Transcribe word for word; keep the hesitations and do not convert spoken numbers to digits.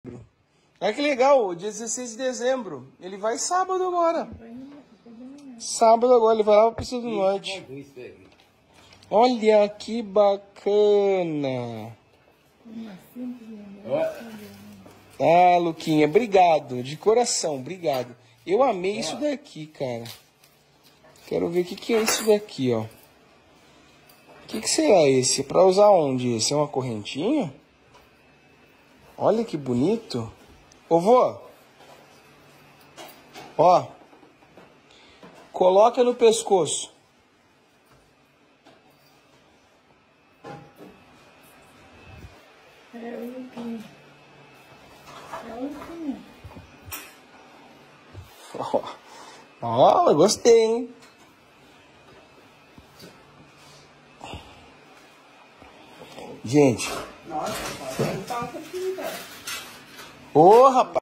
Olha que legal, dia dezesseis de dezembro. Ele vai sábado agora. Sábado agora, ele vai lá pra Pista do Norte. Olha que bacana. Ah, Luquinha, obrigado. De coração, obrigado. Eu amei isso daqui, cara. Quero ver o que, que é isso daqui, ó. O que, que será esse? Pra usar onde? Esse é uma correntinha? Olha que bonito. Ô, vô. Ó. Coloca no pescoço. É o Luquinha. É o Luquinha. Ó, ó, eu gostei, hein? Gente. Nossa, pode falta aqui, cara. Ô, rapaz.